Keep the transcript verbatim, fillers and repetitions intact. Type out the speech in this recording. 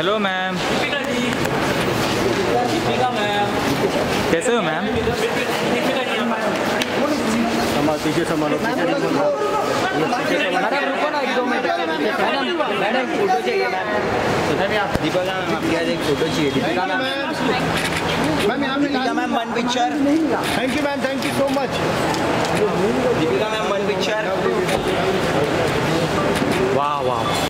Hello ma'am. Deepika ma'am कैसे हो ma'am? पीछे संभालो, पीछे रुको ना, एक दो मिनट। मैडम फोटो चाहिए मैम। दीपिका मैम आपके यहाँ एक फोटो चाहिए। Deepika ma'am Deepika ma'am one picture. Thank you ma'am, thank you so much. Deepika ma'am one picture. वाह वाह।